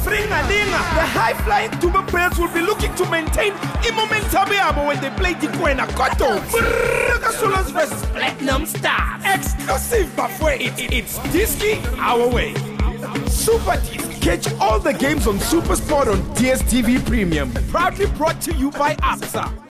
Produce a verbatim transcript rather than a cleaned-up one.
Ringa-linga. The high-flying Dube Birds will be looking to maintain momentum when they play Tikwena Koto. Brrrr versus Platinum Stars. Exclusive, Bafwe. It, it, it's Disky our way. Super Disc. Catch all the games on SuperSport on D S T V Premium. Proudly brought to you by A B S A.